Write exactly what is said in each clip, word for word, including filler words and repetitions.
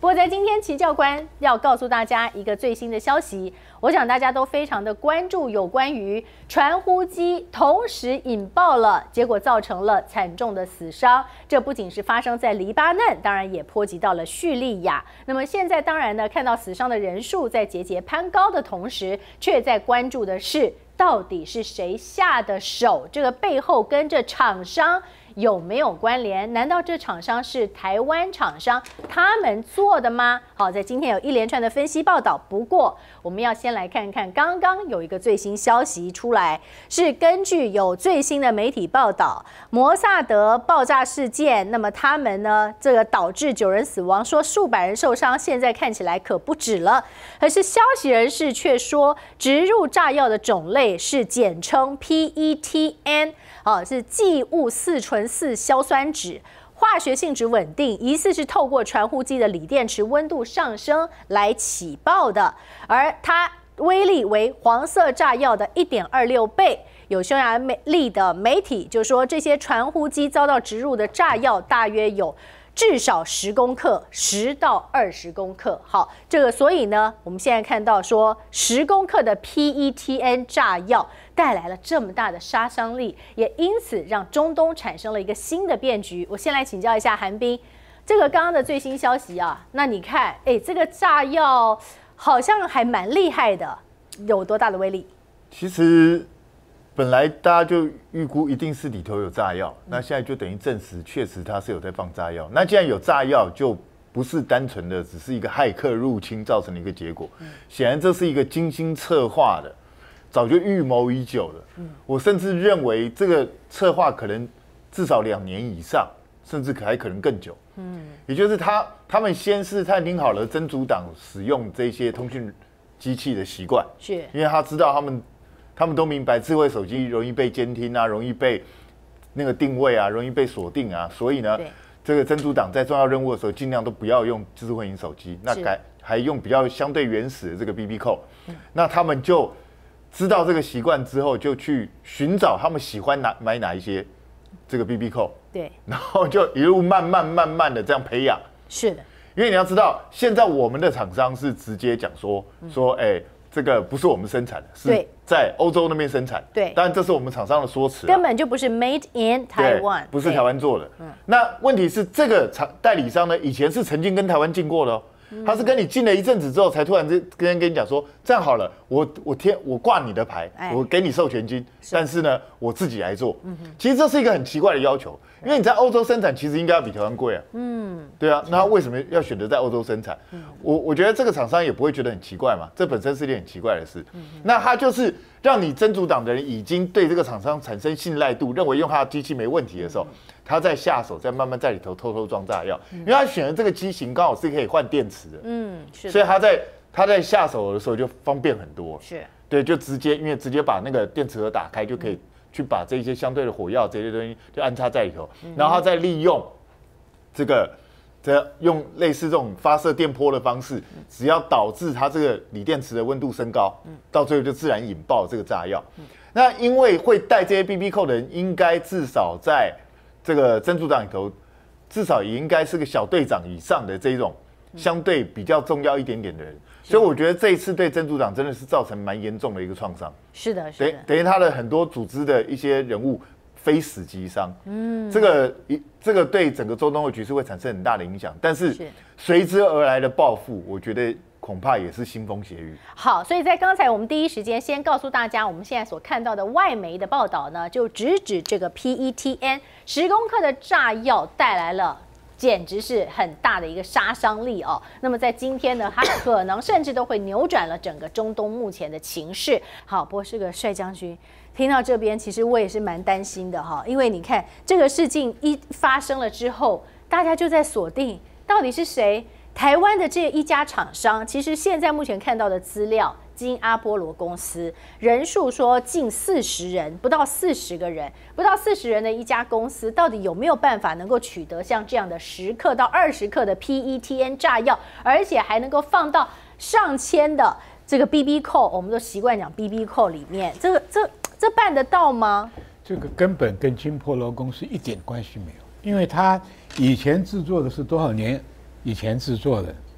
不过在今天，齐教官要告诉大家一个最新的消息，我想大家都非常的关注有关于传呼机同时引爆了，结果造成了惨重的死伤。这不仅是发生在黎巴嫩，当然也波及到了叙利亚。那么现在当然呢，看到死伤的人数在节节攀高的同时，却在关注的是到底是谁下的手，这个背后跟这厂商有没有关联？难道这厂商是台湾厂商他们做的吗？好，在今天有一连串的分析报道。不过，我们要先来看看刚刚有一个最新消息出来，是根据有最新的媒体报道，摩萨德爆炸事件，那么他们呢，这个导致九人死亡，说数百人受伤，现在看起来可不止了。可是消息人士却说，植入炸药的种类是简称 P E T N。哦，是剂物四醇四硝酸酯，化学性质稳定，疑似是透过传呼机的锂电池温度上升来起爆的，而它威力为黄色炸药的 一点二六倍。有匈牙利的媒体就说，这些传呼机遭到植入的炸药大约有至少十公克，十到二十公克。好，这个所以呢，我们现在看到说，十公克的 P E T N 炸药带来了这么大的杀伤力，也因此让中东产生了一个新的变局。我先来请教一下韩冰，这个刚刚的最新消息啊，那你看，哎，这个炸药好像还蛮厉害的，有多大的威力？ 其实本来大家就预估一定是里头有炸药，那现在就等于证实，确实它是有在放炸药。那既然有炸药，就不是单纯的只是一个骇客入侵造成的一个结果，显然这是一个精心策划的。早就预谋已久了，我甚至认为这个策划可能至少两年以上，甚至还可能更久。嗯，也就是他他们先是探听好了真主党使用这些通讯机器的习惯，是因为他知道他们他们都明白智慧手机容易被监听啊，容易被那个定位啊，容易被锁定啊，所以呢，这个真主党在重要任务的时候尽量都不要用智慧型手机，那改还用比较相对原始的这个 B B 扣，那他们就知道这个习惯之后，就去寻找他们喜欢哪买哪一些这个 B B 扣，对，然后就一路慢慢慢慢的这样培养。是的，因为你要知道，现在我们的厂商是直接讲说说，哎、欸，这个不是我们生产的，是在欧洲那边生产。对，当然这是我们厂商的说辞， 根本就不是 Made in Taiwan， 不是台湾做的。嗯，那问题是这个厂代理商呢，以前是曾经跟台湾进过的哦。他是跟你进了一阵子之后，才突然之跟跟你讲说，这样好了，我我贴我挂你的牌，我给你授权金，但是呢，我自己来做。其实这是一个很奇怪的要求，因为你在欧洲生产，其实应该要比台湾贵啊。嗯，对啊，那他为什么要选择在欧洲生产？我我觉得这个厂商也不会觉得很奇怪嘛，这本身是一件很奇怪的事。那他就是让你真主党的人已经对这个厂商产生信赖度，认为用他的机器没问题的时候，他再下手，再慢慢在里头偷偷装炸药，因为他选的这个机型刚好是可以换电池的，嗯，是，所以他在他在下手的时候就方便很多，是，对，就直接因为直接把那个电池盒打开，就可以去把这些相对的火药这些东西就安插在里头，然后他再利用这个这用类似这种发射电波的方式，只要导致它这个锂电池的温度升高，到最后就自然引爆这个炸药。那因为会带这些 B B 扣的人，应该至少在这个真主党里头，至少也应该是个小队长以上的这种相对比较重要一点点的人，所以我觉得这一次对真主党真的是造成蛮严重的一个创伤。是的，是的，等于他的很多组织的一些人物非死即伤。嗯，这个这个对整个中东的局势会产生很大的影响，但是随之而来的报复，我觉得恐怕也是腥风血雨。好，所以在刚才我们第一时间先告诉大家，我们现在所看到的外媒的报道呢，就直指这个 P E T N 十公克的炸药带来了简直是很大的一个杀伤力哦。那么在今天呢，它可能甚至都会扭转了整个中东目前的情势。好，不过是个帅将军。听到这边，其实我也是蛮担心的哈，因为你看这个事情一发生了之后，大家就在锁定到底是谁。台湾的这一家厂商，其实现在目前看到的资料，金阿波罗公司人数说近四十人，不到四十个人，不到四十人的一家公司，到底有没有办法能够取得像这样的十克到二十克的 P E T N 炸药，而且还能够放到上千的这个 B B 扣，我们都习惯讲 B B 扣里面，这个这这办得到吗？ 这个根本跟金波罗公司一点关系没有，因为他以前制作的是多少年以前制作的，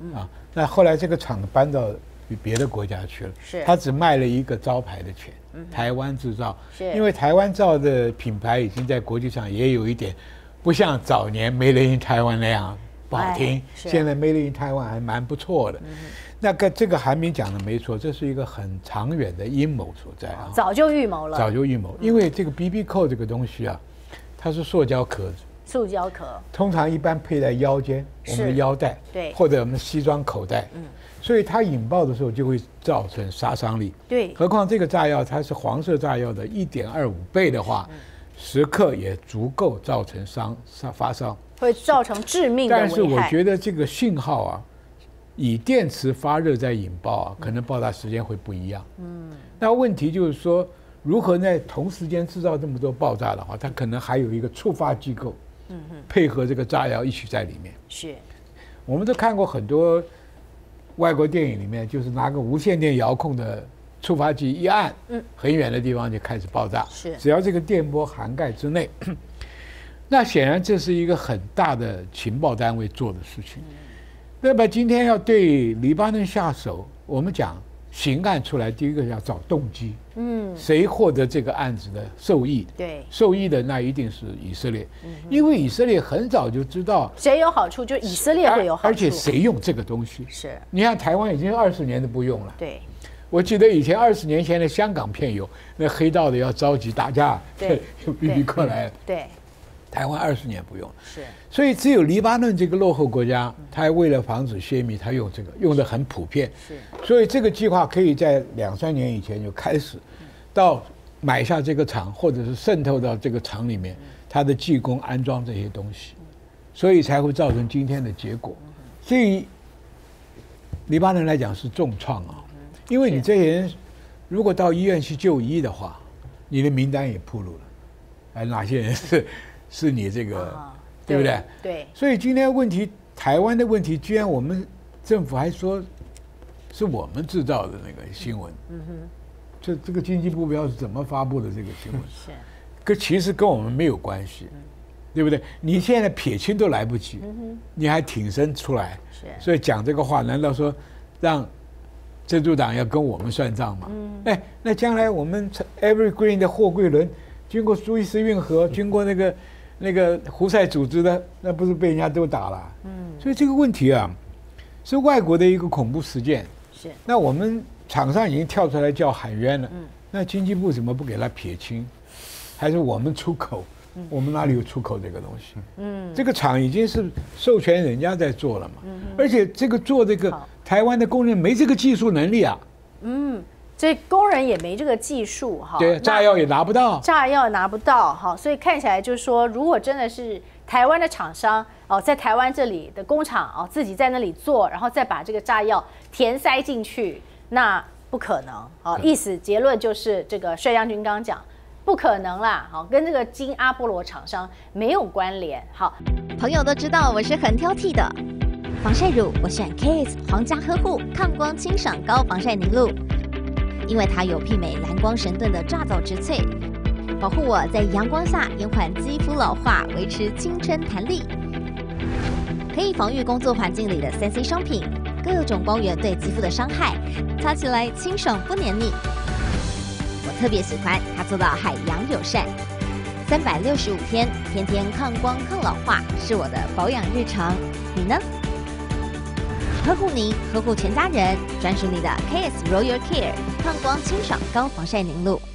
啊。那后来这个厂搬到别的国家去了， 是， 他只卖了一个招牌的钱，嗯、台湾制造， 是， 因为台湾造的品牌已经在国际上也有一点，不像早年 Made in Taiwan 那样不好听，现在 Made in Taiwan 还蛮不错的。嗯、那个这个韩明讲的没错，这是一个很长远的阴谋所在啊， 早就预谋了， 早就预谋，因为这个 B B 扣这个东西啊，它是塑胶壳子。 塑胶壳通常一般配在腰间，我们的腰带， 对， 或者我们西装口袋，嗯，所以它引爆的时候就会造成杀伤力， 对。 何况这个炸药它是黄色炸药的一点二五倍的话，嗯、十克也足够造成伤伤发烧， 会造成致命的危害。 但是我觉得这个信号啊，以电池发热在引爆啊，可能爆炸时间会不一样，嗯。那问题就是说，如何在同时间制造这么多爆炸的话，它可能还有一个触发机构。嗯、配合这个炸药一起在里面， 是， 我们都看过很多外国电影里面，就是拿个无线电遥控的触发器一按，嗯，很远的地方就开始爆炸， 是， 只要这个电波涵盖之内，那显然这是一个很大的情报单位做的事情。嗯、那么今天要对黎巴嫩下手，我们讲刑案出来，第一个要找动机。嗯，谁获得这个案子的受益？ 对， 受益的那一定是以色列，嗯、因为以色列很早就知道谁有好处，就以色列会有好处， 而且谁用这个东西。 是， 你看台湾已经二十年都不用了。 对， 我记得以前二十年前的香港片有那黑道的要着急打架， 对， 有 B B 扣来了。 对， 台湾二十年不用了。 是， 所以只有黎巴嫩这个落后国家，他为了防止泄密，他用这个用得很普遍。 是， 所以这个计划可以在两三年以前就开始。到买下这个厂，或者是渗透到这个厂里面，它的技工安装这些东西，所以才会造成今天的结果。所以黎巴嫩来讲是重创啊，因为你这些人如果到医院去就医的话，你的名单也暴露了，哎，哪些人是是你这个，啊、对不对？ 对。 所以今天问题，台湾的问题，居然我们政府还说是我们制造的那个新闻。嗯哼。这这个经济部不知道是怎么发布的这个新闻， 是， 可其实跟我们没有关系，嗯、对不对？你现在撇清都来不及，嗯、你还挺身出来， 是， 所以讲这个话，难道说让珍珠党要跟我们算账吗？嗯，哎，那将来我们 Evergreen 的货柜轮经过苏伊士运河，经过那个那个胡塞组织的，那不是被人家都打了？嗯，所以这个问题啊，是外国的一个恐怖事件， 是， 那我们。厂商已经跳出来叫喊冤了，嗯、那经济部怎么不给他撇清？还是我们出口？嗯、我们哪里有出口这个东西？嗯，这个厂已经是授权人家在做了嘛，嗯、而且这个做这个台湾的工人没这个技术能力啊。 嗯，所以工人也没这个技术哈。 对，炸药也拿不到， 炸药拿不到哈，所以看起来就是说，如果真的是台湾的厂商哦，在台湾这里的工厂哦，自己在那里做，然后再把这个炸药填塞进去。那不可能，好，意思结论就是这个帅将军刚刚讲，不可能啦，好，跟这个金阿波罗厂商没有关联。好， 朋友都知道我是很挑剔的，防晒乳我选 K S 皇家呵护抗光清爽高防晒凝露，因为它有媲美蓝光神盾的抓藻植萃，保护我在阳光下延缓肌肤老化，维持青春弹力，可以防御工作环境里的三 C 商品。各种光源对肌肤的伤害，擦起来清爽不黏腻。我特别喜欢它做到海洋友善，三百六十五天，天天抗光抗老化，是我的保养日常。你呢？呵护您，呵护全家人，专属你的 K S Royal Care 抗光清爽高防晒凝露。